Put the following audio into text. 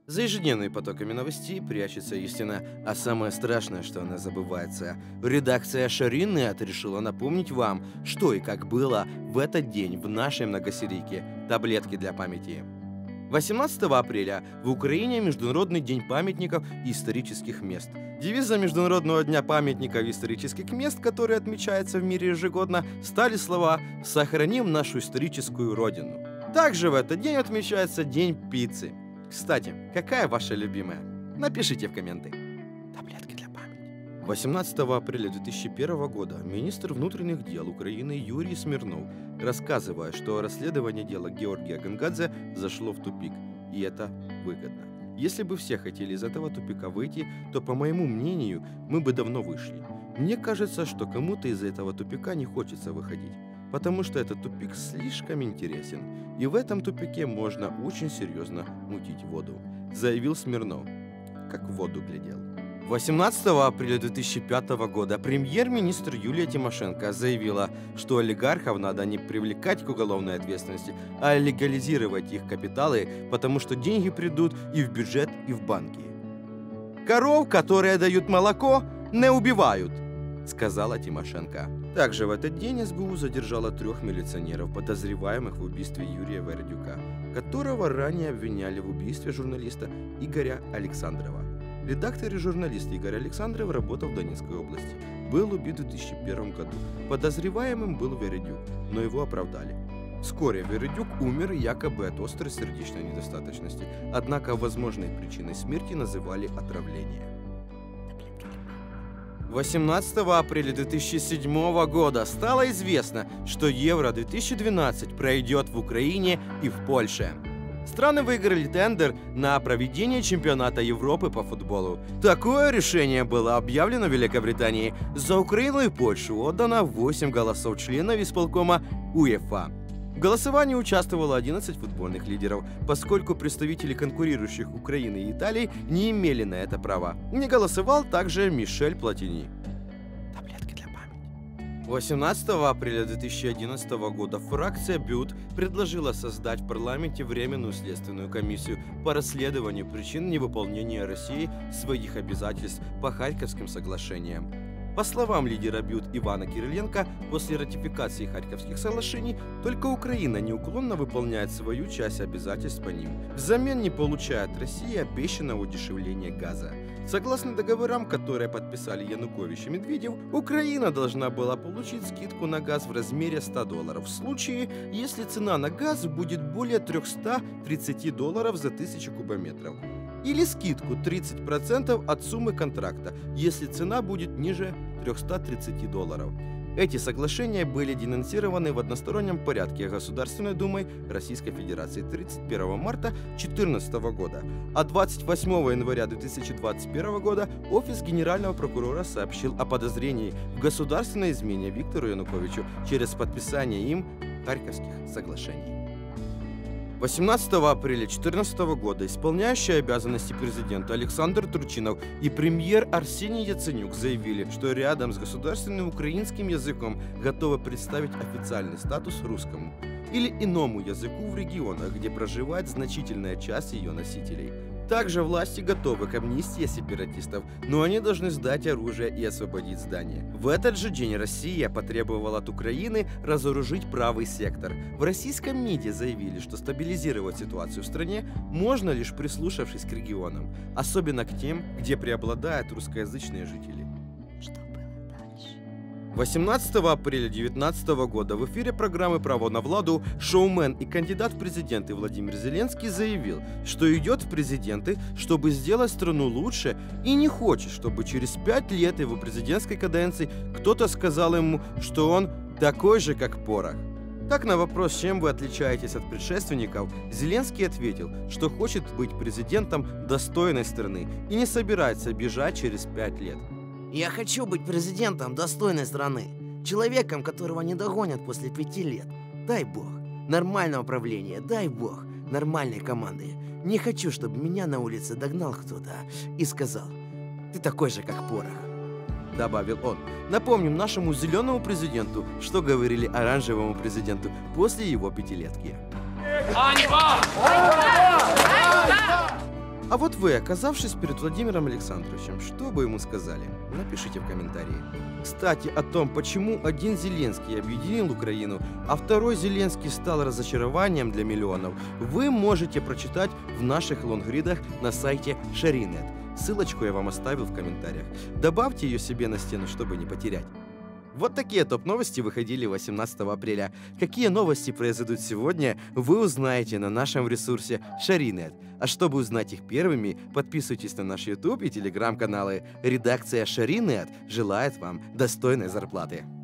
За ежедневными потоками новостей прячется истина, а самое страшное, что она забывается. Редакция Шаринет решила напомнить вам, что и как было в этот день в нашей многосерийке «Таблетки для памяти». 18 апреля в Украине Международный день памятников и исторических мест. Девизом Международного дня памятников и исторических мест, который отмечается в мире ежегодно, стали слова «Сохраним нашу историческую родину». Также в этот день отмечается День пиццы. Кстати, какая ваша любимая? Напишите в комменты. Таблетки для памяти. 18 апреля 2001 года министр внутренних дел Украины Юрий Смирнов, рассказывая, что расследование дела Георгия Гонгадзе зашло в тупик, и это выгодно. Если бы все хотели из этого тупика выйти, то, по моему мнению, мы бы давно вышли. Мне кажется, что кому-то из этого тупика не хочется выходить, потому что этот тупик слишком интересен, и в этом тупике можно очень серьезно мутить воду, заявил Смирнов, как в воду глядел. 18 апреля 2005 года премьер-министр Юлия Тимошенко заявила, что олигархов надо не привлекать к уголовной ответственности, а легализировать их капиталы, потому что деньги придут и в бюджет, и в банки. «Коров, которые дают молоко, не убивают», сказала Тимошенко. Также в этот день СБУ задержала 3 милиционеров, подозреваемых в убийстве Юрия Вердюка, которого ранее обвиняли в убийстве журналиста Игоря Александрова. Редактор и журналист Игорь Александров работал в Донецкой области. Был убит в 2001 году. Подозреваемым был Вердюк, но его оправдали. Вскоре Вердюк умер якобы от острой сердечной недостаточности, однако возможной причиной смерти называли отравление. 18 апреля 2007 года стало известно, что Евро-2012 пройдет в Украине и в Польше. Страны выиграли тендер на проведение чемпионата Европы по футболу. Такое решение было объявлено в Великобритании. За Украину и Польшу отдано 8 голосов членов исполкома УЕФА. В голосовании участвовало 11 футбольных лидеров, поскольку представители конкурирующих Украины и Италии не имели на это права. Не голосовал также Мишель Платини. Таблетки для памяти. 18 апреля 2011 года фракция БЮТ предложила создать в парламенте Временную следственную комиссию по расследованию причин невыполнения Россией своих обязательств по Харьковским соглашениям. По словам лидера БЮТ Ивана Кириленко, после ратификации Харьковских соглашений только Украина неуклонно выполняет свою часть обязательств по ним. Взамен не получает Россия обещанного удешевления газа. Согласно договорам, которые подписали Янукович и Медведев, Украина должна была получить скидку на газ в размере $100 в случае, если цена на газ будет более $330 за 1000 кубометров. Или скидку 30% от суммы контракта, если цена будет ниже $330. Эти соглашения были денонсированы в одностороннем порядке Государственной Думой Российской Федерации 31 марта 2014 года, а 28 января 2021 года Офис Генерального прокурора сообщил о подозрении в государственной измене Виктору Януковичу через подписание им Харьковских соглашений. 18 апреля 2014 года исполняющий обязанности президента Александр Турчинов и премьер Арсений Яценюк заявили, что рядом с государственным украинским языком готовы представить официальный статус русскому или иному языку в регионах, где проживает значительная часть ее носителей. Также власти готовы к амнистии сепаратистов, но они должны сдать оружие и освободить здание. В этот же день Россия потребовала от Украины разоружить правый сектор. В российском МИДе заявили, что стабилизировать ситуацию в стране можно лишь прислушавшись к регионам, особенно к тем, где преобладают русскоязычные жители. 18 апреля 2019 года в эфире программы «Право на Владу» шоумен и кандидат в президенты Владимир Зеленский заявил, что идет в президенты, чтобы сделать страну лучше, и не хочет, чтобы через 5 лет его президентской каденции кто-то сказал ему, что он такой же, как порох. Так, на вопрос, чем вы отличаетесь от предшественников, Зеленский ответил, что хочет быть президентом достойной страны и не собирается бежать через 5 лет. Я хочу быть президентом достойной страны, человеком, которого не догонят после 5 лет. Дай бог. Нормального правления, дай бог. Нормальной команды. Не хочу, чтобы меня на улице догнал кто-то и сказал: «Ты такой же, как порох», добавил он. Напомним нашему зеленому президенту, что говорили оранжевому президенту после его 5-летки. А вот вы, оказавшись перед Владимиром Александровичем, что бы ему сказали? Напишите в комментарии. Кстати, о том, почему один Зеленский объединил Украину, а второй Зеленский стал разочарованием для миллионов, вы можете прочитать в наших лонгридах на сайте Шаринет. Ссылочку я вам оставил в комментариях. Добавьте ее себе на стену, чтобы не потерять. Вот такие топ-новости выходили 18 апреля. Какие новости произойдут сегодня, вы узнаете на нашем ресурсе Шаринет. А чтобы узнать их первыми, подписывайтесь на наш YouTube и телеграм-каналы. Редакция Шаринет желает вам достойной зарплаты.